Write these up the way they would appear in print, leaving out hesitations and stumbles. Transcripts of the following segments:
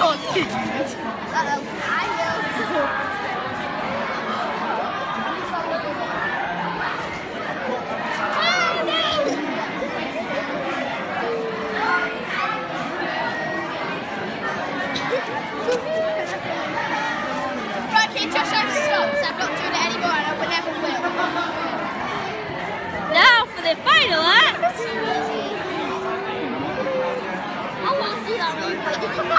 your teeth. Right, can you just stop? So I'm not doing it anymore and I never will. Now for the final act. I want to see that replay.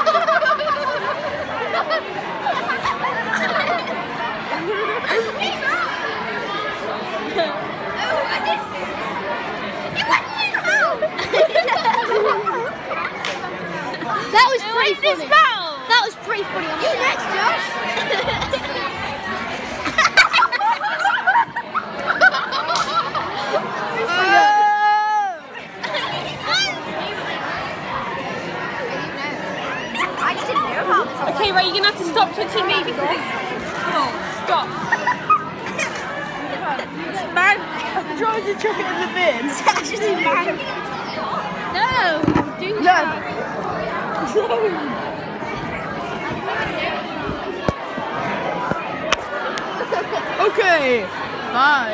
Oh, I did. It went in his mouth. That was pretty funny. That was pretty funny. You next, Josh. Okay, right, you're gonna have to stop touching me because it's... Come on, stop. Man, I'm trying to chuck it in the bin. It's actually bang. No, do No. that. Okay, bye.